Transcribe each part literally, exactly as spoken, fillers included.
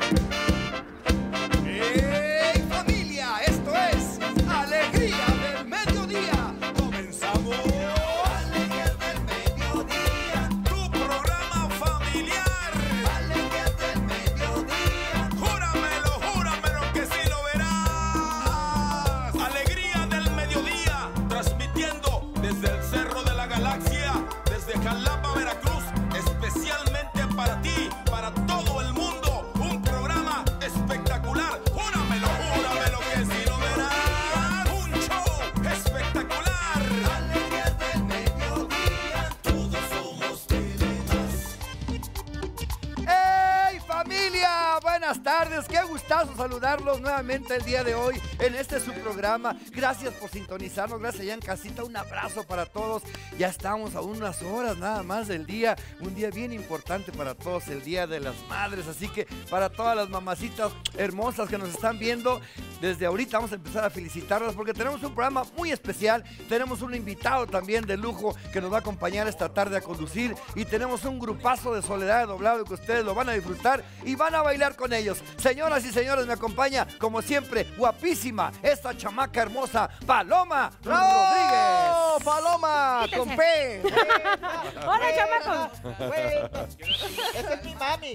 Qué gustazo saludarlos nuevamente el día de hoy en este su programa. Gracias por sintonizarnos, gracias allá en casita, un abrazo para todos. Ya estamos a unas horas nada más del día, un día bien importante para todos, el Día de las Madres. Así que para todas las mamacitas hermosas que nos están viendo, desde ahorita vamos a empezar a felicitarlas porque tenemos un programa muy especial. Tenemos un invitado también de lujo que nos va a acompañar esta tarde a conducir, y tenemos un grupazo de Soledad de Doblado que ustedes lo van a disfrutar y van a bailar con ellos. Señoras y señores, me acompaña como siempre, guapísima, esta chamaca hermosa, Paloma Rodríguez. Paloma, con P. Hola, chamacos. Esta es mi mami.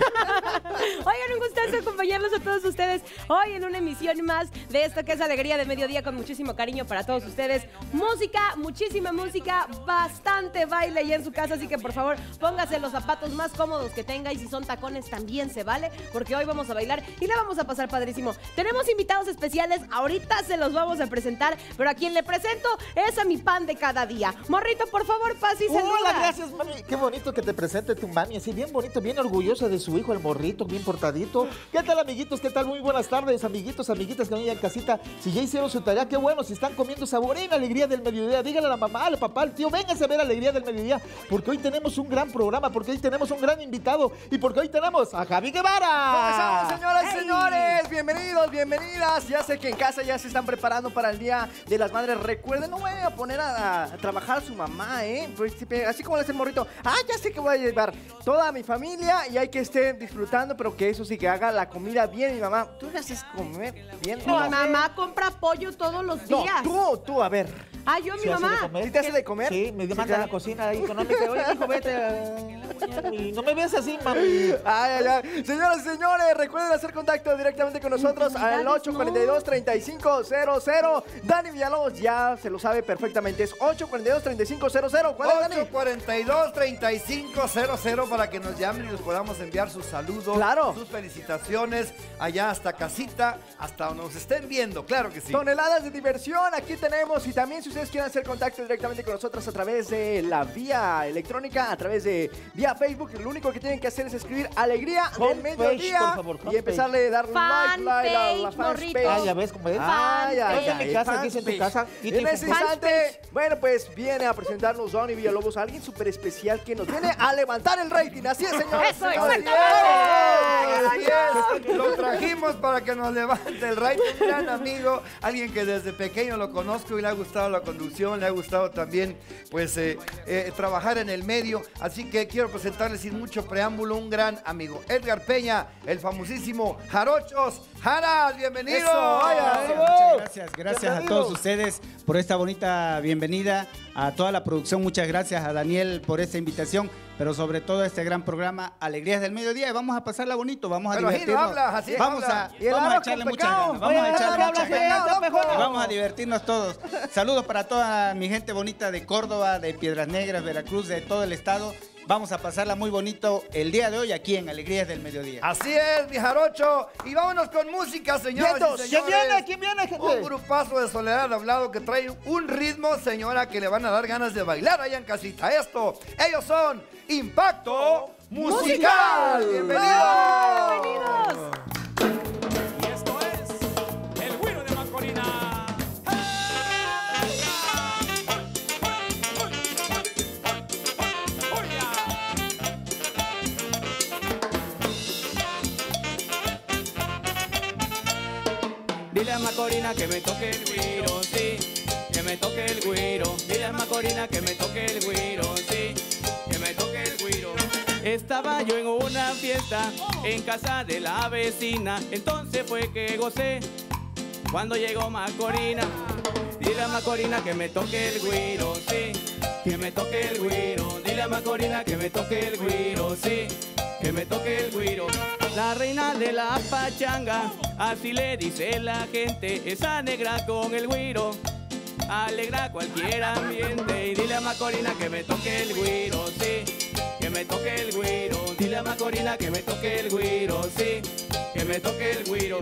Oigan, un gustazo acompañarlos a todos ustedes hoy en una emisión más de esto que es Alegría de Mediodía, con muchísimo cariño para todos ustedes. Música, muchísima música, bastante baile ahí en su casa, así que por favor póngase los zapatos más cómodos que tenga, y si son tacones también se vale, porque hoy vamos a bailar y la vamos a pasar padrísimo. Tenemos invitados especiales, ahorita se los vamos a presentar, pero a quien le presento es a mi pan de cada día. Morrito, por favor, pasa y saluda. Hola, gracias, mami. Qué bonito que te presente tu mami, así bien bonito, bien orgullosa de su hijo, el morrito, bien portadito. ¿Qué tal, amiguitos? ¿Qué tal? Muy buenas tardes, amiguitos, amiguitas que van en casita. Si ya hicieron su tarea, qué bueno. Si están comiendo sabor en Alegría del Mediodía, díganle a la mamá, al papá, al tío, vénganse a ver Alegría del Mediodía, porque hoy tenemos un gran programa, porque hoy tenemos un gran invitado y porque hoy tenemos a Javi Guevara. ¿Cómo estamos, señoras y ¡Hey! señores? Bienvenidos, bienvenidas. Ya sé que en casa ya se están preparando para el Día de las Madres. Recuerden, no vayan a poner a, a trabajar a su mamá, ¿eh? Pues, así como le hace el morrito. Ah, ya sé que voy a llevar toda mi familia y hay que estén disfrutando, pero que eso sí, que haga la comida bien. Mi mamá, ¿tú le haces comer bien? Mi mamá compra pollo todos los No, días. tú, tú, a ver. Ah, yo, mi ¿Sí hace de mamá. comer? ¿Sí te hace de comer? Sí, me Sí, manda a te- la cocina ahí económica. Oye, hijo, vete. a- y no me ves así, mami. Ay, ay, ay. Señoras y señores, recuerden hacer contacto directamente con nosotros al ocho cuatro dos, tres cinco cero cero. Dani Villalobos ya se lo sabe perfectamente. Es ocho cuatro dos, tres cinco cero cero. ¿Cuál es, Dani? ocho cuatro dos, tres cinco cero cero para que nos llamen y nos podamos enviar sus saludos, Claro. sus felicitaciones allá hasta casita, hasta donde nos estén viendo, claro que sí. Toneladas de diversión, aquí tenemos. Y también si ustedes quieren hacer contacto directamente con nosotros a través de la vía electrónica, a través de vía Facebook, lo único que tienen que hacer es escribir Alegría del Homepage, Mediodía por favor, y homepage. empezarle a dar like, like a la Fanpage, morrito. fanpage. Ah, ya ves cómo es. Ay, ay, Oye, en ay, mi casa, aquí es en tu fanpage. casa. Y En te- ese instante, bueno, pues viene a presentarnos Donny Villalobos, alguien súper especial que nos viene a levantar el rating. Así es, señores. Eso, señores. Así es, lo trajimos para que nos levante el rating. Un gran amigo, alguien que desde pequeño lo conozco y le ha gustado la conducción, le ha gustado también pues eh, eh, trabajar en el medio. Así que quiero presentarles sin mucho preámbulo un gran amigo, Edgar Peña, el famosísimo Jarochos. Jaras, bienvenido. Eso, vaya, Ay, Muchas gracias, gracias a Bienvenido. todos ustedes por esta bonita bienvenida, a toda la producción, muchas gracias a Daniel por esta invitación, pero sobre todo a este gran programa Alegrías del Mediodía. Y vamos a pasarla bonito, vamos a Pero así no divertirnos. hablas, así vamos habla. a, Y el vamos a arroz echarle con muchas pecado. ganas, vamos a Oye, echarle habla muchas bien, ganas habla mejor. y vamos a divertirnos todos. Saludos para toda mi gente bonita de Córdoba, de Piedras Negras, Veracruz, de todo el estado. Vamos a pasarla muy bonito el día de hoy aquí en Alegrías del Mediodía. Así es, mi Jarocho. Y vámonos con música, señores Vientos. y ¿Quién señores. viene? ¿Quién viene, gente? Un grupazo de Soledad Hablado que trae un ritmo, señora, que le van a dar ganas de bailar allá en casita. Esto, ellos son Impacto Musical. ¡Bienvenidos! ¡Bienvenidos! Y esto es el Güiro de Macorina. Dile a Macorina que me toque el güiro, sí, que me toque el güiro. Dile a Macorina que me toque el güiro, sí, que me toque el güiro. Estaba yo en una fiesta en casa de la vecina, entonces fue que gocé cuando llegó Macorina. Dile a Macorina que me toque el güiro, sí, que me toque el güiro. Dile a Macorina que me toque el güiro, sí, que me toque el güiro. La reina de la pachanga, así le dice la gente, esa negra con el güiro alegra cualquier ambiente. Y dile a Macorina que me toque el güiro, sí, que me toque el güiro. Dile a Macorina que me toque el güiro, sí, que me toque el güiro.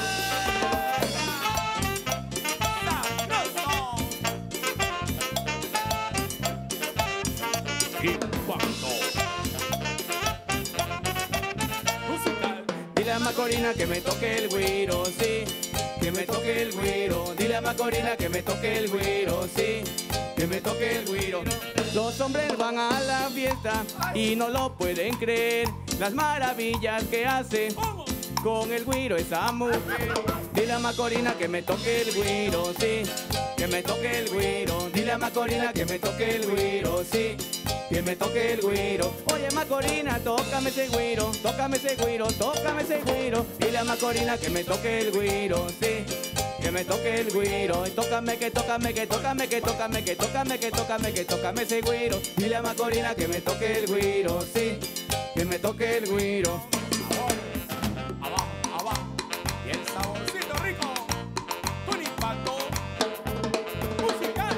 Dile a Macorina que me toque el güiro, sí, que me toque el güiro. Dile a Macorina que me toque el güiro, sí, que me toque el güiro. Los hombres van a la fiesta y no lo pueden creer, las maravillas que hace con el güiro esa mujer. Dile a Macorina que me toque el güiro, sí, que me toque el güiro. Dile a Macorina que me toque el güiro, sí, que me toque el güiro. Oye Macorina, tócame ese güiro, tócame ese güiro, tócame ese güiro. Dile a Macorina que me toque el güiro, sí, que me toque el güiro. Y tócame, que tócame, que tócame, que tócame, que tócame, que tócame, que tócame ese güiro. Dile a Macorina que me toque el güiro, sí, que me toque el güiro. Abajo, abajo, y el saborcito rico, con impacto musical.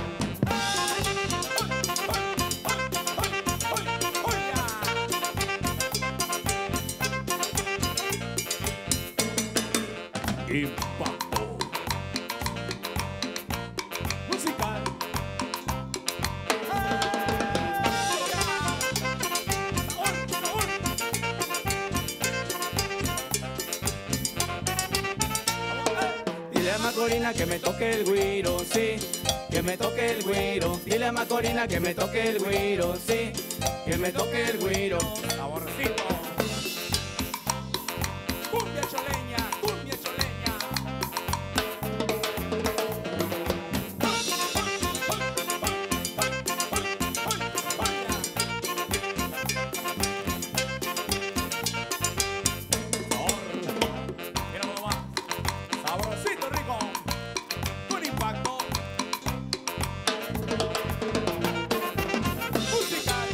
Impacto musical. Dile a Macorina que me toque el güiro, sí, que me toque el güiro. Dile a Macorina que me toque el güiro, sí, que me toque el güiro. Saborcito. Cumbia choleña, cumbia choleña. Mira nomás. Saborcito rico. Con impacto musical.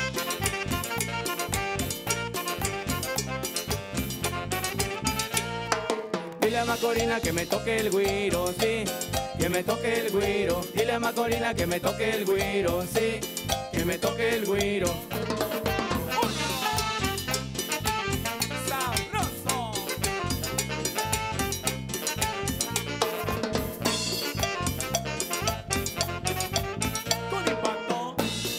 Dile a Macorina que me toque el güiro, sí, que me toque el güiro. Dile a Macorina que me toque el güiro, sí, que me toque el güiro. Sabroso. Con impacto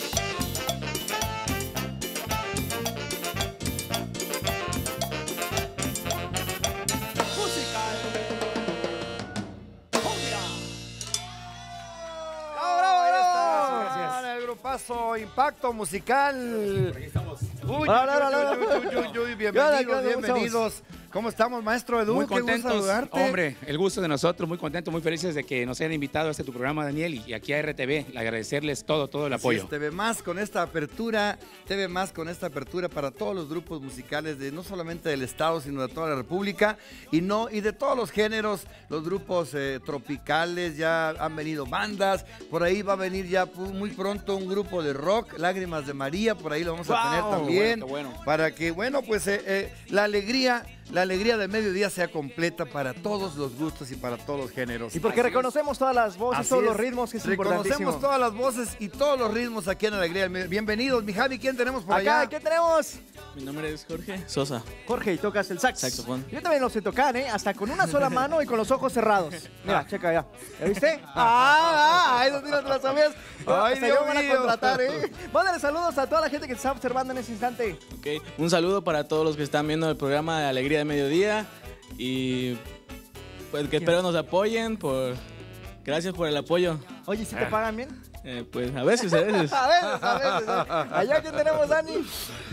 musical. Cumbia. ¡Bravo, bravo, bravo! El grupazo Impacto Musical. Uy, Hola, hola, hola, uy, uy, uy, uy, uy, ¿Qué onda, qué bienvenidos, onda? ¿Cómo bienvenidos. ¿Cómo estamos, maestro Edu? Muy Qué gusto contentos, saludarte. hombre, el gusto de nosotros, muy contentos, muy felices de que nos hayan invitado a este tu programa, Daniel, y aquí a R T V, agradecerles todo, todo el Así apoyo. es, T V Más con esta apertura, T V Más con esta apertura para todos los grupos musicales de no solamente del estado, sino de toda la república y no y de todos los géneros, los grupos eh, tropicales, ya han venido bandas, por ahí va a venir ya pu- muy pronto un grupo de rock, Lágrimas de María, por ahí lo vamos a Wow, tener también, qué bueno, qué bueno. para que, bueno, pues eh, eh, la alegría, la alegría del mediodía sea completa para todos los gustos y para todos los géneros. Y porque reconocemos todas las voces, Así todos los es. ritmos, que es Reconocemos importantísimo. todas las voces y todos los ritmos aquí en Alegría del Medio. Bienvenidos, mi Javi, ¿quién tenemos por Acá, allá? ¿qué tenemos? Mi nombre es Jorge Sosa. Jorge, y tocas el sax. Saxofón. Yo también lo sé tocar, ¿eh? Hasta con una sola mano y con los ojos cerrados. Mira, checa ya. ¿Ya viste? ¡Ah! ah eso sí no te lo sabías. Ay, Hasta Dios yo me van a mío. contratar, ¿eh? Mándale saludos a toda la gente que te está observando en ese instante. Ok, un saludo para todos los que están viendo el programa de Alegría de Mediodía y pues que espero nos apoyen. Por gracias por el apoyo. Oye, ¿sí te pagan bien? Eh, pues a veces, a veces. A veces, a veces. ¿eh? Allá, ¿quién tenemos, Dani?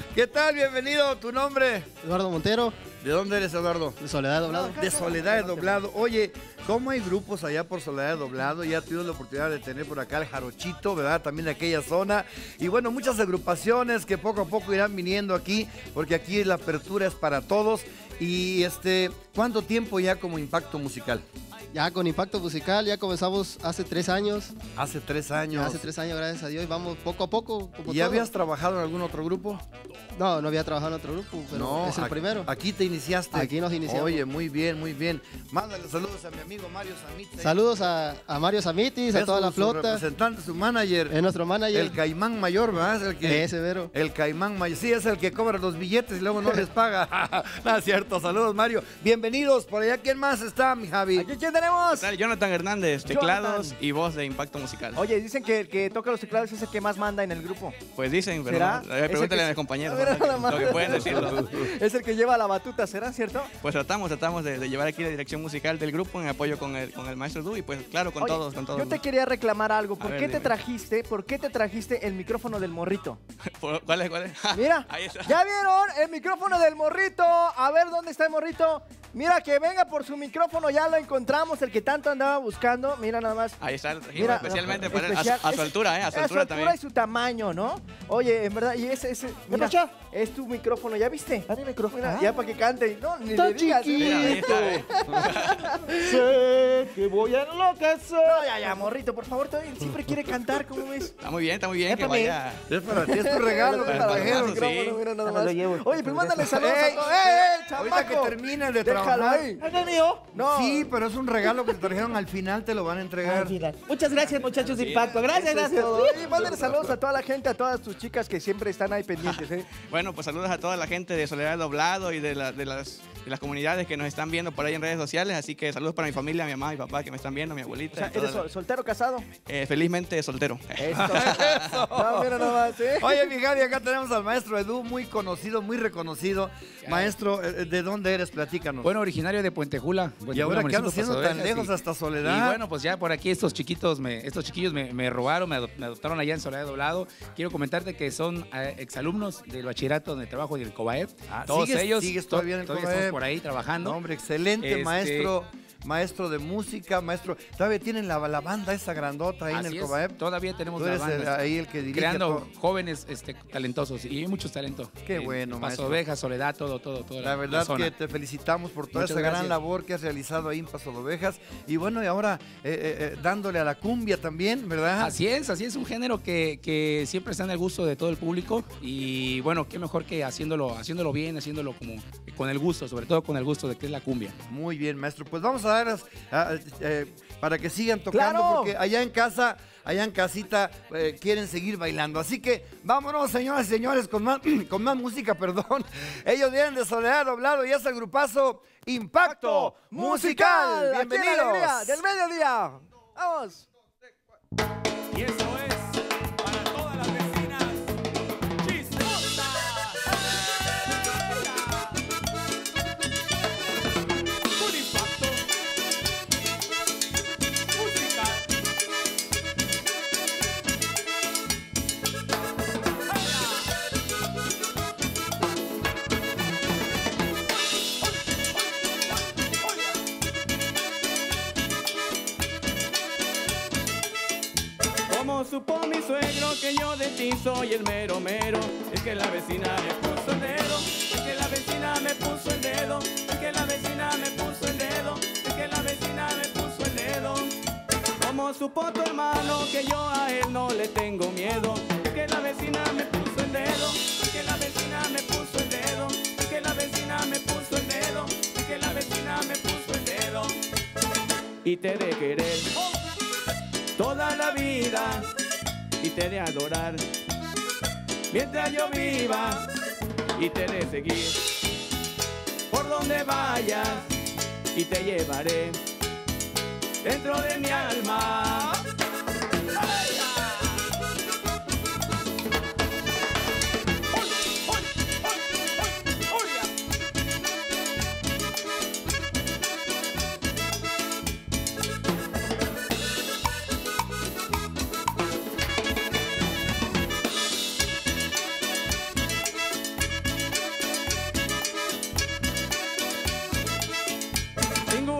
¿Qué tal? Bienvenido. ¿Tu nombre? Eduardo Montero. ¿De dónde eres, Eduardo? De Soledad Doblado. De Soledad Doblado. Oye, ¿cómo hay grupos allá por Soledad Doblado? Ya tuvimos la oportunidad de tener por acá el Jarochito, ¿verdad? También de aquella zona. Y bueno, muchas agrupaciones que poco a poco irán viniendo aquí, porque aquí la apertura es para todos. Y este, ¿cuánto tiempo ya como Impacto Musical? Ya con Impacto Musical, ya comenzamos hace tres años. Hace tres años. Ya hace tres años, gracias a Dios. Y vamos poco a poco. Como ¿Y ya todo. habías trabajado en algún otro grupo? No, no había trabajado en otro grupo, pero No, es el aquí, primero. Aquí te iniciaste. Aquí nos iniciamos. Oye, muy bien, muy bien. Mándale saludos a mi amigo Mario Samit. Saludos a, a Mario Samitis, a Es toda su- la su flota. representante, su manager. Es nuestro manager. El Caimán Mayor, ¿verdad? Es el que, Ese, Vero. El Caimán Mayor. Sí, es el que cobra los billetes y luego no les paga. No es cierto. Saludos, Mario. Bienvenidos. Por allá, ¿quién más está, mi Javi? ¿Aquí quién tenemos? ¿Qué tal? Jonathan Hernández, teclados Jonathan. y voz de Impacto Musical. Oye, dicen que el que toca los teclados es el que más manda en el grupo. Pues dicen, pero ¿Será? no, a ver, ¿Es el pregúntale que- a mis compañeros, A ver, ¿no? nada más. lo que pueden decirlo. Es el que lleva la batuta, ¿será cierto? Pues tratamos, tratamos de, de llevar aquí la dirección musical del grupo en apoyo con el, con el maestro Du y pues claro, con Oye, todos, con todos. Yo te quería reclamar algo. ¿Por A ver, qué te dime. trajiste? ¿Por qué te trajiste el micrófono del morrito? ¿Por- ¿Cuál es? ¿Cuál es? Mira, Ahí está. ¿ya vieron el micrófono del morrito? A ver, ¿dónde está el morrito? Mira, que venga por su micrófono, ya lo encontramos, el que tanto andaba buscando. Mira nada más. Ahí está, lo trajimos Mira, especialmente para él, a, especial- su, a su es- altura, ¿eh? A su a altura altura también. y su tamaño, ¿no? Oye, en verdad, y ese, ese, mira, Pacha? es tu micrófono, ¿ya viste? Ah, mi micrófono. Mira, Ah. ya para que cante. No, ni Está le digas. ¿eh? Mira, ahí está, ¿eh? Sé que voy a enloquecer. No, ya, ya, morrito, por favor, todavía siempre quiere cantar, ¿cómo ves? Está muy bien, está muy bien, que para mí. vaya. Es para ti, es tu regalo que te Para los trajeron. vasos, sí. Micrófono, mira nada Ya me más. lo llevo. Oye, pues mándale saludos Ey, a todos. ¡Eh, eh, Ahorita que chamaco! terminen de Déjalo trabajar. ahí. ¿Es el mío? No. Sí, pero es un regalo que te trajeron al final, te lo van a entregar. Al final. Muchas gracias, muchachos de Impacto. Gracias, Eso es gracias. todo. Oye, mándale saludos a toda la gente, a todas tus chicas que siempre están ahí pendientes, ¿eh? Bueno, pues saludos a toda la gente de Soledad Doblado y de, la- de las, de las comunidades que nos están viendo por ahí en redes sociales. Así que saludos para mi familia, mi mamá, mi papá que me están viendo, mi O abuelita. sea, y toda ¿eres la- sol- soltero o casado? Eh, felizmente soltero. Eso. No, mira nada más, ¿eh? Oye, mi Javi, acá tenemos al maestro Edu, muy conocido, muy reconocido. Maestro, eh, ¿de dónde eres? Platícanos. Bueno, originario de Puentejula. ¿Y ahora qué andas haciendo tan Paso lejos Ovejas, hasta y- Soledad? Y bueno, pues ya por aquí estos chiquitos, me, estos chiquillos me, me robaron, me, adop- me adoptaron allá en Soledad Doblado. Quiero comentarte que son eh, exalumnos del bachillerato donde trabajo y del COBAEP. Ah, Todos ¿sigues- ellos sigues to- todavía en el todavía COBAEP? estamos por ahí trabajando. No, hombre, excelente Este- maestro, maestro de música, maestro. Todavía tienen la, la banda esa grandota ahí Así en el es, COBAEP. todavía tenemos Tú la eres banda, el- ahí el que dirige creando todo. jóvenes este, talentosos y hay muchos talentos. Qué En bueno, Paso maestro. Ovejas, Soledad, todo, todo, todo. La verdad zona. que te felicitamos por toda Muchas esa gran gracias. labor que has realizado ahí en Paso de Ovejas. Y bueno, y ahora eh, eh, eh, dándole a la cumbia también, ¿verdad? Así es, así es un género que, que siempre está en el gusto de todo el público y bueno, qué mejor que haciéndolo, haciéndolo bien, haciéndolo como con el gusto, sobre todo con el gusto de que es la cumbia. Muy bien, maestro. Pues vamos a dar a- a- eh, para que sigan tocando, ¡Claro! porque allá en casa, allá en casita, eh, quieren seguir bailando. Así que vámonos, señoras y señores, con más, con más música, perdón. Ellos vienen de Soledad Doblado y es el grupazo Impacto Musical. Aquí en Bienvenidos. Alegría del mediodía. Vamos. Y eso es para todas las vecinas chistosas. Un impacto musical. Como supo mi suegro que yo de ti soy el mero mero, es que la vecina me puso el dedo, es que la vecina me puso el dedo, es que la vecina me puso el dedo, es que la vecina me puso el dedo. Como supo tu hermano que yo a él no le tengo miedo, es que la vecina me puso el dedo, es que la vecina me puso el dedo, es que la vecina me puso el dedo, es que la vecina me puso el dedo. Y te de querer toda la vida y te de adorar mientras yo viva y te de seguir por donde vayas y te llevaré dentro de mi alma.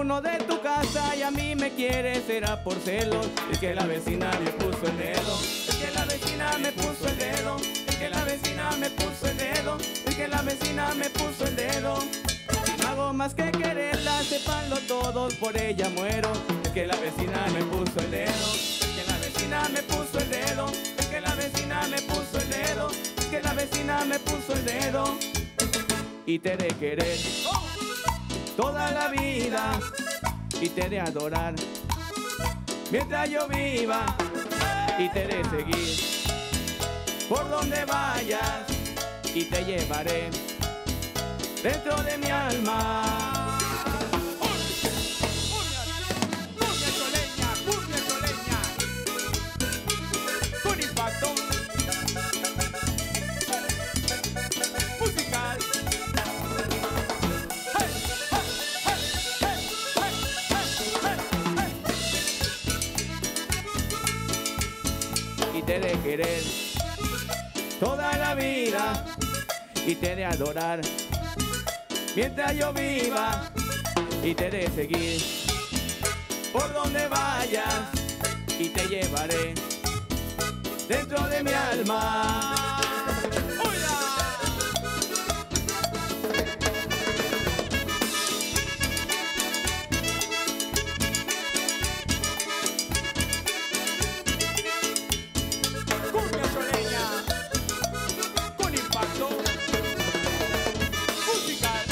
adorno de tu casa y a mí me quieres, será por celos. Es que la vecina me puso el dedo, es que la vecina me puso el dedo, es que la vecina me puso el dedo, es que la vecina me puso el dedo. No hago más que quererla, sépanlo todos, por ella muero. Es que la vecina me puso el dedo, es que la vecina me puso el dedo, es que la vecina me puso el dedo, es que la vecina me puso el dedo. Y te de querer toda la vida y te de adorar mientras yo viva y te de seguir por donde vayas y te llevaré dentro de mi alma. Cumbia choleña, cumbia choleña, con impacto musical. Y te de querer toda la vida y te de adorar mientras yo viva y te de seguir por donde vayas y te llevaré dentro de mi alma. Cumbia choleña, con impacto musical.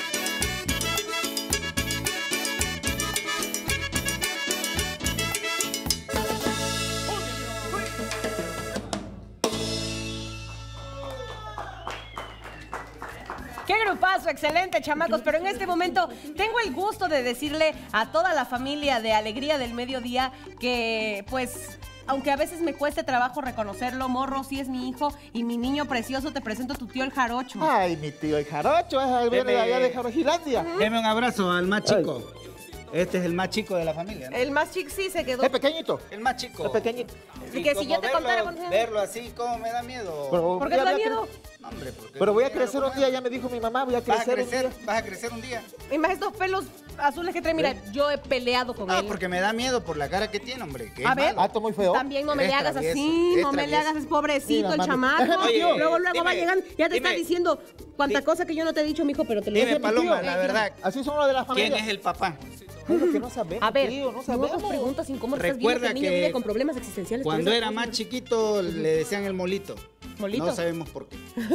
¡Qué grupazo! Excelente, chamacos. Pero en este momento tengo el gusto de decirle a toda la familia de Alegría del Mediodía que, pues, aunque a veces me cueste trabajo reconocerlo, Morro, sí es mi hijo y mi niño precioso, te presento a tu tío el Jarocho. Ay, mi tío el Jarocho, es viene de allá de Jarochilandia. Deme un abrazo al más chico. Este es el más chico de la familia, ¿no? El más chic sí se quedó. Es pequeñito. El más chico. Es pequeñito. Y que si como yo te verlo, contara cuántos años- verlo así, ¿cómo me da miedo? Pero ¿Por qué ya te da voy a miedo? cre- No, hombre, porque Pero voy a mira crecer lo un que día, es. ya me dijo mi mamá, voy a Vas a crecer un crecer, día. vas a crecer un día. Y más estos pelos azules que trae, mira, yo he peleado con Ah, él. porque me da miedo por la cara que tiene, hombre. Que A es ver. malo. Ah, está muy feo. También no me Eres le hagas travieso, así, eres no me le travieso. hagas, es pobrecito Mira, el mami. chamaco. Oye, luego, luego va dime, llegando, ya te está dime. diciendo cuánta Di- cosa que yo no te he dicho, mijo, pero te lo Dime, dije. Paloma, la verdad, Así son los de la familia. ¿quién es el papá? Es lo que no sabemos, A ver, tío, no no sabemos. hagas preguntas incómodas. Estás viendo Recuerda que el niño que vive con problemas existenciales. por Cuando esas era cosas. más chiquito le decían el molito. ¿Molito? No sabemos por qué.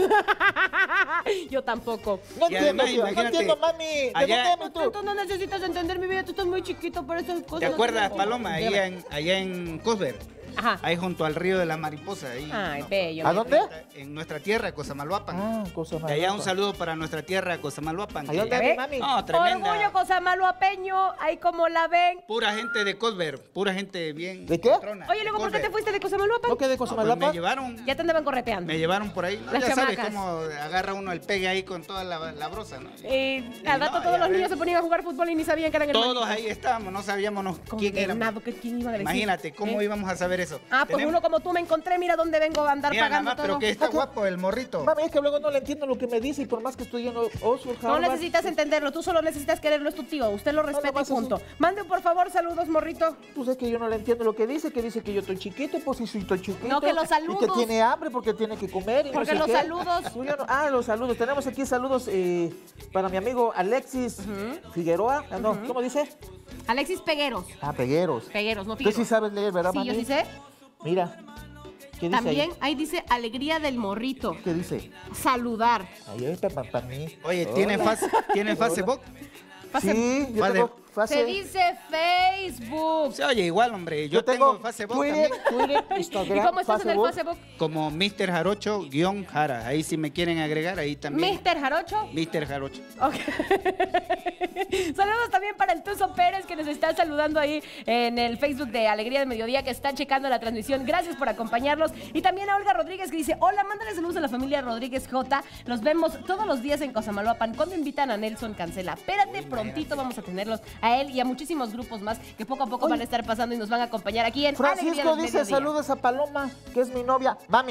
Yo tampoco. No Y entiendo, además, tío, no imagínate, entiendo, mami. ¿De allá- dónde Tú, tú? tú no necesitas entender mi vida, tú estás muy chiquito para esas cosas. ¿Te acuerdas, No, Paloma? no, Allá en, allá en Cosber. Ajá. Ahí junto al río de la Mariposa. Ahí, Ay, ¿no? bello. ¿A dónde? En nuestra tierra, Cosamalhuapan. Ah, cosa De allá un saludo para nuestra tierra, Cosamalhuapan. ¿Ahí dónde ¿Ya es mi ve? mami? No, tremenda. Orgullo Cosamaloapeño, ahí como la ven. Pura gente de Cosber, pura gente bien. ¿De qué? patrona, Oye, de luego, ¿por qué te Cosber. fuiste de Cosamaloapan? ¿No quedé No, con pues Malapa? me llevaron, Ya te andaban correteando. me llevaron por ahí. No, Las ya sabes chamacas. cómo agarra uno el pegue ahí con toda la, la brosa, ¿no? Eh, al no, rato todos ya los ves. niños se ponían a jugar fútbol y ni sabían que eran Todos hermanitos. ahí estábamos, no sabíamos nos- quién era. Condenado, ¿qué- ¿quién iba a decir? Imagínate, ¿cómo ¿Eh? íbamos a saber eso? Ah, pues Tenemos- uno como tú me encontré, mira dónde vengo a andar Mira nada pagando más, todo. pero que está guapo el morrito. Mami, es que luego no le entiendo lo que me dice y por más que estoy en Oxford, No Harvard, necesitas entenderlo, tú solo necesitas quererlo, es tu tío. Usted lo respeta y más eso. punto. Mande por favor saludos, morrito. Pues es que yo no le entiendo lo que dice, que dice que yo estoy chiquito, pues si soy estoy chiquito. No, que los Y saludos. que tiene hambre porque tiene que comer y no Porque sé los qué. saludos. Pues yo no- ah, los saludos. Tenemos aquí saludos eh, para mi amigo Alexis Figueroa. Ah, no, ¿cómo dice? Alexis Pegueros. Ah, Pegueros. Pegueros, no Tú Figueros. sí sabes leer, ¿verdad, Sí, mami? yo sí sé. Mira. ¿Qué dice También ahí? ahí dice alegría del morrito. ¿Qué dice? Saludar. Ahí está para mí. Oye, ¿tiene, Hola. face, ¿tiene Facebook? Sí, yo Fase- tengo fase. Se dice Facebook. Se oye igual, hombre. Yo, Yo tengo Facebook Twitter, también. Twitter, Instagram, ¿Y cómo estás en el Facebook. Facebook? Como mister Jarocho guión Jara. Ahí si me quieren agregar, ahí también. mister Jarocho. mister Jarocho. Ok. Saludos también para el Tuzo Pérez que nos está saludando ahí en el Facebook de Alegría de Mediodía, que está checando la transmisión. Gracias por acompañarnos. Y también a Olga Rodríguez que dice, hola, mándale saludos a la familia Rodríguez J. Los vemos todos los días en Cosamaloapan. Cuando invitan a Nelson Cancela. Espérate, prontito vamos a tenerlos a él y a muchísimos grupos más que poco a poco van a estar pasando y nos van a acompañar aquí en Alegría Francisco del dice Mediodía. saludos a Paloma, que es mi novia. Mami,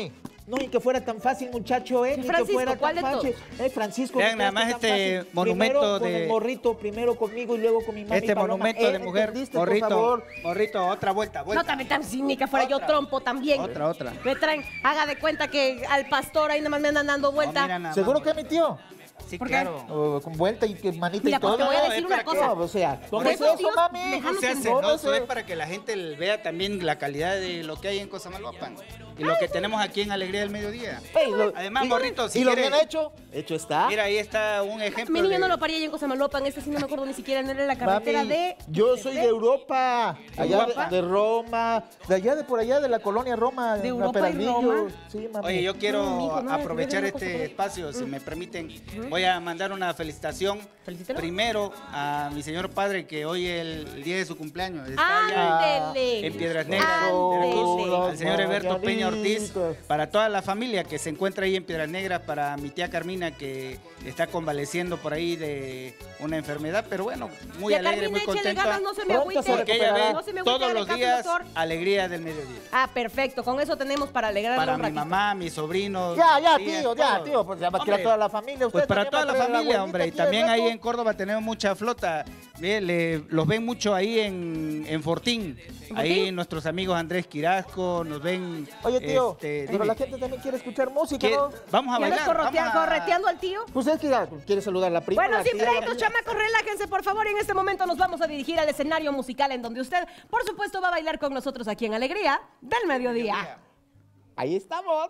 No, y que fuera tan fácil, muchacho, ¿eh? Ni Francisco, que fuera ¿cuál tan de todos? fácil. Eh, Francisco. Vean ni que nada fuera más tan este fácil. monumento primero con de- el morrito, primero conmigo y luego con mi mami Este Paloma. monumento de Eh, mujer, ¿entendiste, por morrito, favor? morrito, otra vuelta, No, vuelta. también tan sin ni que fuera yo trompo también. Otra, otra. Me traen, haga de cuenta que al pastor ahí nada más me andan dando vuelta. No, mira nada ¿Seguro más. que mi tío? Sí, ¿Por qué? claro. O con vuelta y que manita Mira, y todo. porque voy a No, decir es una para cosa. que- o sea, Por ¿cómo es eso, eso, tíos, mami? lejanos No se hace, ¿Cómo no, es eso es eso? para que la gente vea también la calidad de lo que hay en Cosamaloapan y lo que tenemos aquí en Alegría del Mediodía. Ey, lo- Además, y- morrito, si ¿Y lo quieres- bien hecho? Hecho está. Mira, ahí está un ejemplo. Mi niño de- no lo paría allá en Cosamaloapan, este sí no me acuerdo ni siquiera, no era la carretera Mami, de... yo soy de Europa, allá Europa? de, de Roma, de allá de por allá de la colonia Roma, ¿De en Europa y Peralvillo. Roma? Sí, mami. Oye, yo quiero No, mijo, no, aprovechar yo quiero ver una cosa este por ahí. espacio, si me permiten. Voy a mandar una felicitación Felicítelo. primero a mi señor padre, que hoy es el día de su cumpleaños. Está allá Ándele. en Piedras Negras, Ándele. Veracruz, al señor Eberto Peña Ortiz, Marianitos. para toda la familia que se encuentra ahí en Piedras Negras, para mi tía Carmina, que está convaleciendo por ahí de una enfermedad, pero bueno, muy Tía alegre, Carmina, muy échele contenta. ganas, no se me Pronto agüite. se Porque ella ve No se me agüite, todos hágale los caso, días doctor. alegría del mediodía. Ah, perfecto, con eso tenemos para alegrarle Para un mi ratito. mamá, mis sobrinos. Ya, ya, tías, tío, ya, todos. tío, pues ya va a Hombre, quedar toda la familia. Pues Usted para también toda va a la traer a la familia, abuelita hombre. Y aquí de también ahí rato. en Córdoba tenemos mucha flota. Ve, le- los ven mucho ahí en, en Fortín. Ahí nuestros amigos Andrés Quirasco nos ven. Oye, tío, este, pero dime, la gente también quiere escuchar música, ¿qué- ¿no? Vamos a ¿Ya andas bailar. corretea- vamos a- correteando al tío? Pues es que ya quiere saludar a la prima. Bueno, la sin tía, la- pleitos, chamacos, relájense, por favor. En este momento nos vamos a dirigir al escenario musical en donde usted, por supuesto, va a bailar con nosotros aquí en Alegría del Mediodía. Ahí estamos.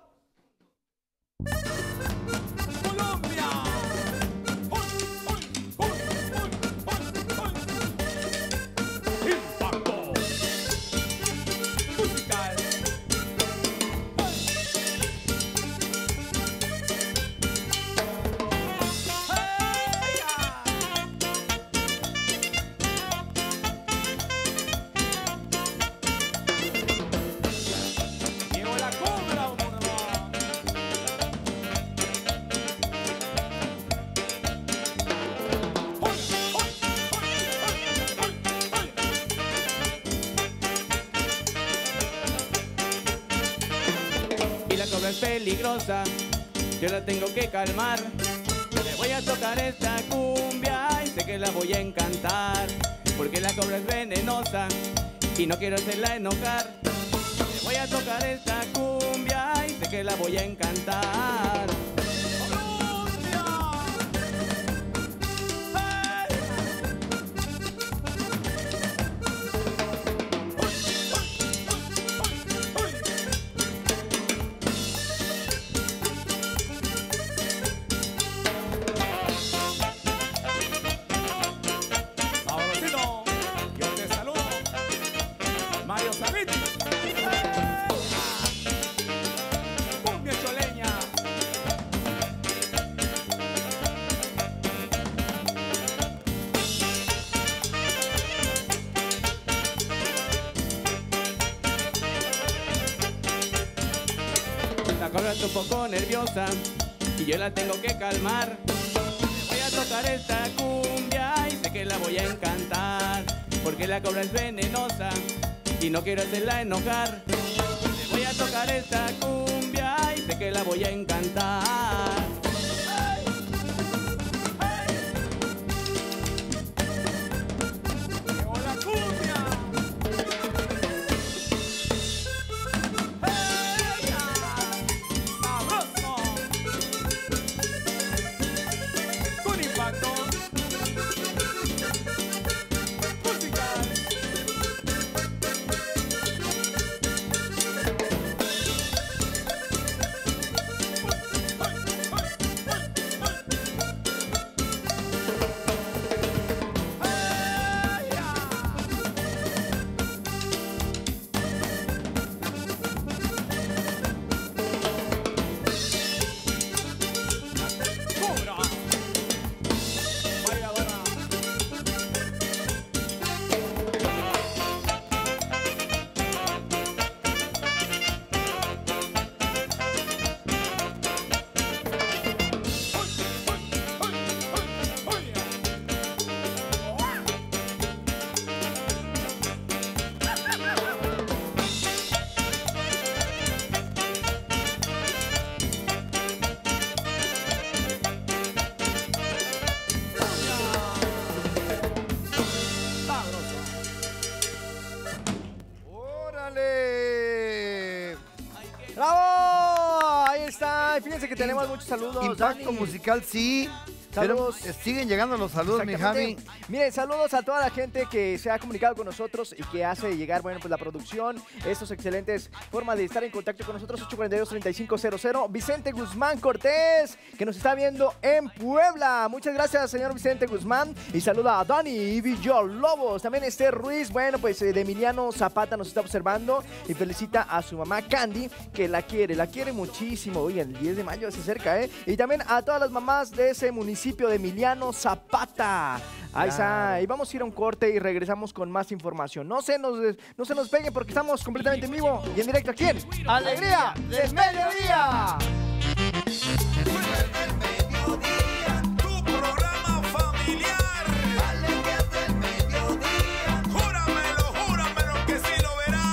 Colombia. Uy, uy, uy, uy, uy, uy. Impacto musical. Llegó la cobra, amor. Y la cobra es peligrosa, yo la tengo que calmar. Le voy a tocar esta cumbia y sé que la voy a encantar. Porque la cobra es venenosa y no quiero hacerla enojar. Le voy a tocar esta cumbia y sé que la voy a encantar. Sabrosito, yo te saludo. Mario Sabiti. Cumbia choleña. La cobra está un poco nerviosa y yo la tengo que calmar. Le voy a tocar esta cumbia y sé que la voy a encantar. Porque la cobra es venenosa y no quiero hacerla enojar. Le voy a tocar esta cumbia y sé que la voy a encantar. Llegó la cumbia. Sabroso. Con impacto musical. Ay, fíjense que tenemos muchos saludos. Impacto Dani. musical, sí. Saludos. Pero siguen llegando los saludos, mi Javi. Miren, saludos a toda la gente que se ha comunicado con nosotros y que hace llegar, bueno, pues la producción, estos excelentes formas de estar en contacto con nosotros. ocho cuatro dos, tres cinco cero cero. Vicente Guzmán Cortés, que nos está viendo en Puebla. Muchas gracias, señor Vicente Guzmán. Y saluda a Dani y Villalobos. También Esther Ruiz, bueno, pues de Emiliano Zapata nos está observando y felicita a su mamá Candy, que la quiere, la quiere muchísimo. Oigan, el diez de mayo se acerca, ¿eh? Y también a todas las mamás de ese municipio de Emiliano Zapata. Ahí está. Y vamos a ir a un corte y regresamos con más información. No se nos, no se nos peguen porque estamos completamente en vivo y en directo aquí en Alegría del Mediodía. Tu programa familiar. Alegría del Mediodía. Júramelo, júramelo que sí lo verás.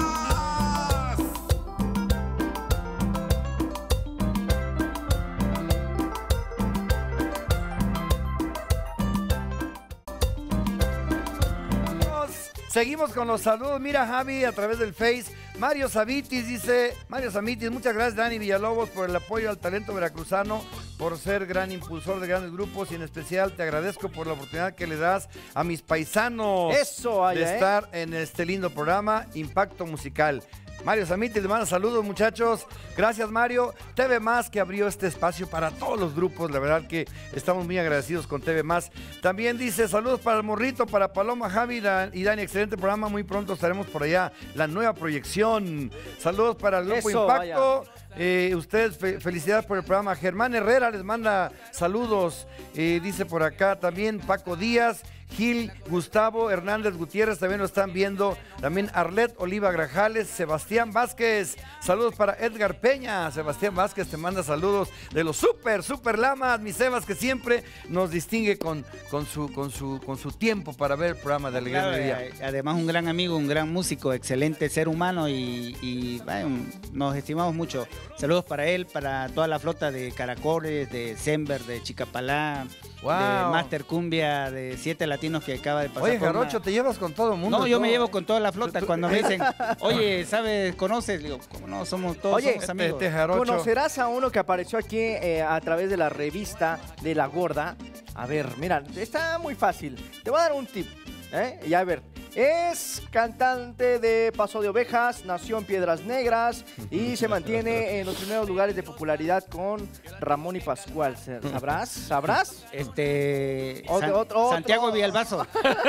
Seguimos con los saludos. Mira, Javi, a través del Face. Mario Sabitis dice, Mario Sabitis, muchas gracias, Dani Villalobos, por el apoyo al talento veracruzano, por ser gran impulsor de grandes grupos y en especial te agradezco por la oportunidad que le das a mis paisanos Eso, vaya, de ¿eh? estar en este lindo programa, Impacto Musical. Mario Sabitis, le manda saludos, muchachos. Gracias, Mario. T V Más, que abrió este espacio para todos los grupos. La verdad que estamos muy agradecidos con T V Más. También dice, saludos para el Morrito, para Paloma, Javi y Dani. Excelente programa. Muy pronto estaremos por allá. La nueva proyección. Saludos para el Grupo Eso, Impacto. Eh, ustedes, fe felicidades por el programa. Germán Herrera les manda saludos. Eh, dice por acá también Paco Díaz. Gil, Gustavo Hernández Gutiérrez también lo están viendo. También Arlet Oliva Grajales, Sebastián Vázquez. Saludos para Edgar Peña. Sebastián Vázquez te manda saludos de los super, super lamas, mi Sebas, que siempre nos distingue con, con, su, con, su, con su tiempo para ver el programa de Alegría Claro, del Día. eh, además un gran amigo, un gran músico, excelente ser humano y, y bueno, nos estimamos mucho. Saludos para él, para toda la flota de Caracoles, de Sember, de Chicapalá, Wow. de Master Cumbia, de Siete Latinos que acaba de pasar. Oye, por una- Jarocho, te llevas con todo el mundo. No, yo me todo, llevo ¿eh? con toda la flota. Tú- Cuando me dicen, oye, ¿sabes, conoces? Digo, ¿cómo no? Somos todos Oye, somos amigos. Te, te Jarocho. ¿Conocerás a uno que apareció aquí eh, a través de la revista de La Gorda? A ver, mira, está muy fácil. Te voy a dar un tip. ¿eh? Y a ver, es cantante de Paso de Ovejas, nació en Piedras Negras y se mantiene en los primeros lugares de popularidad con Ramón y Pascual. ¿Sabrás? ¿Sabrás? Este. Otro, San- otro, otro. Santiago Villalbazo.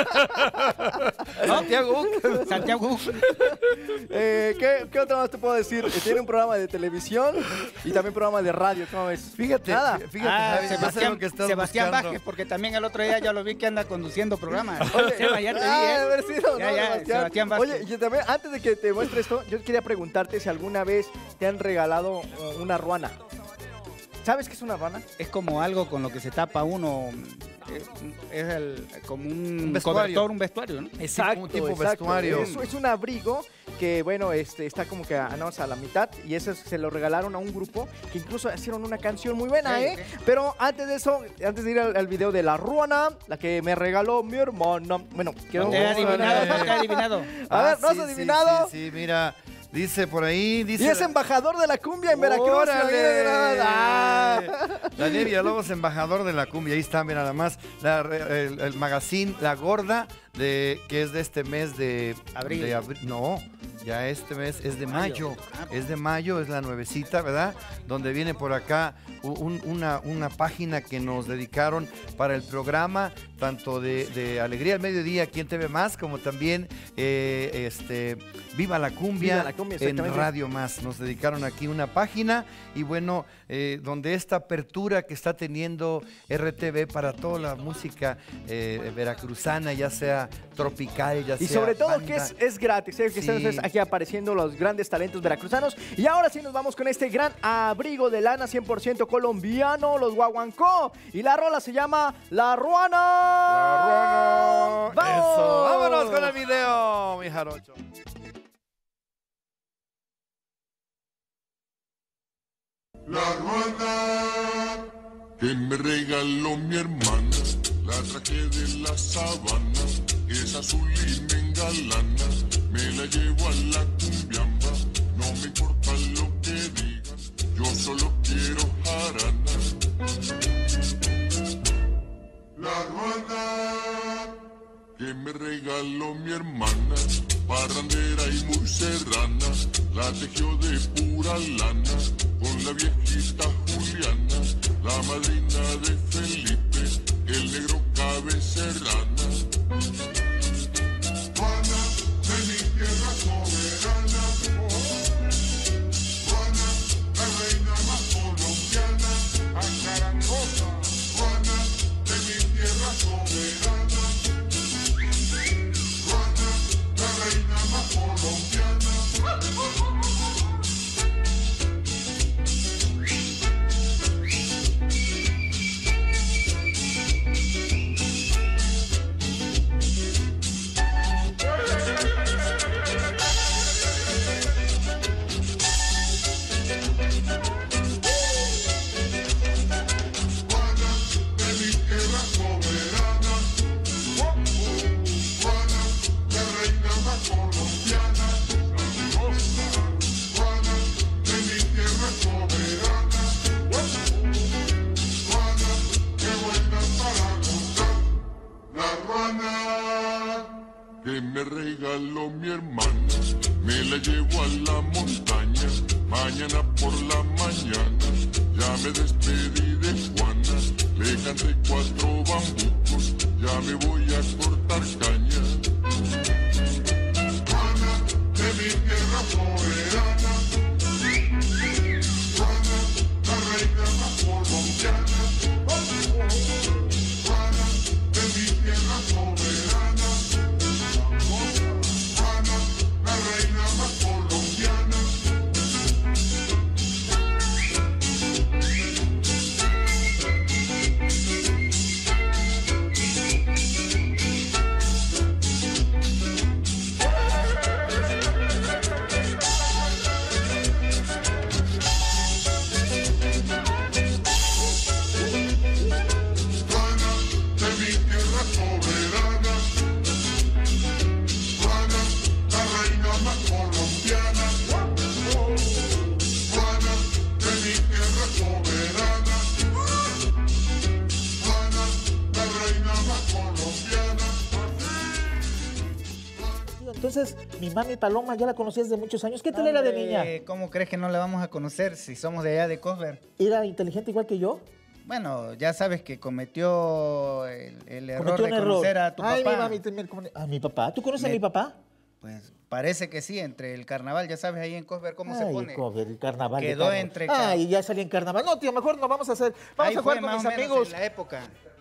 Santiago Uc. Santiago Uc. Eh, ¿qué, ¿Qué otro más te puedo decir? Eh, Tiene un programa de televisión y también programa de radio. ¿Cómo ves? Fíjate, Nada. fíjate, Ah, Javi, ya sé Sebastián, lo que estás Sebastián buscando. Vázquez, porque también el otro día ya lo vi que anda conduciendo programas. Oye, Seba, ya te vi, ah, ¿eh? de haber sido, Ya, ¿no, ya, Sebastián? Sebastián Vázquez. Oye, y también, antes de que te muestre esto, yo quería preguntarte si alguna vez te han regalado uh, una ruana. ¿Sabes qué es una ruana? Es como algo con lo que se tapa uno. eh, Es el- como un, Un vestuario. cobertor, un vestuario, ¿no? Es un tipo vestuario. Es, es un abrigo que, bueno, este, está como que a, no, o sea, a la mitad y eso se lo regalaron a un grupo que incluso hicieron una canción muy buena, Ok, ¿eh? ok. Pero antes de eso, antes de ir al, al video de la ruana, la que me regaló mi hermano. Bueno, quiero... No te he adivinado, no te he adivinado. A ver, ¿no has sí, sí, adivinado? Sí, sí, mira, dice por ahí, dice... Y es embajador de la cumbia en Veracruz. ¡Órale! imagínate nada más. Ah. Daniel Villalobos, embajador de la cumbia. Ahí está, mira, nada más la- el, el magazine La Gorda, de, que es de este mes de Abril. de abri- no, ya este mes es de mayo. Ah, Es de mayo, es la nuevecita, ¿verdad? Donde viene por acá un- una, una página que nos dedicaron para el programa, tanto de, de Alegría al Mediodía aquí en T V Más, como también eh, este, Viva la Cumbia, Viva la Cumbia, en exactamente. Radio Más. Nos dedicaron aquí una página y bueno, eh, donde esta apertura que está teniendo R T V para toda la música eh, veracruzana, ya sea tropical, ya Y sea sobre todo banda. que es, es gratis, ¿eh? que Sí. están aquí apareciendo los grandes talentos veracruzanos. Y ahora sí nos vamos con este gran abrigo de lana cien por ciento colombiano, los Guaguancó. Y la rola se llama La Ruana. La Ruana. ¡Vamos! Eso. Vámonos con el video, mi jarocho. La ruana que me regaló mi hermana, la traje de la sabana, es azul y me engalana, me la llevo a la cumbiamba, no me importa lo que digan, yo solo quiero que me regaló mi hermana, parrandera y muy serrana, la tejió de pura lana, con la viejita Juliana, la madrina de Felipe, el negro cabecerrana. Juana, de mi tierra soberana, Juana, la reina más colombiana, acarangosa, Juana, de mi tierra soberana, Juana, la reina más colombiana. Que me regaló mi hermana, me la llevo a la montaña, mañana por la mañana, ya me despedí de Juana, le canté cuatro bambucos, ya me voy a cortar caña. Juana, de mi tierra soberana, Juana, la reina más colombiana, Juana, de mi tierra soberana. Entonces, mi mami Paloma ya la conocías de muchos años. ¿Qué tal era de niña? ¿Cómo crees que no la vamos a conocer si somos de allá de Cosber? ¿Era inteligente igual que yo? Bueno, ya sabes que cometió el, el error Cometió de un conocer error. a tu Ay, papá. mi mami, te- me- ¿a mi papá? ¿Tú conoces Le- a mi papá? Pues parece que sí, entre el carnaval, ya sabes ahí en Cosber cómo se Ay, pone. Cosber, el carnaval. de Quedó carro. entre... Ay, ya salí en carnaval. No, tío, mejor no vamos a hacer. Vamos Ahí a jugar fue con más mis o menos amigos. en la época.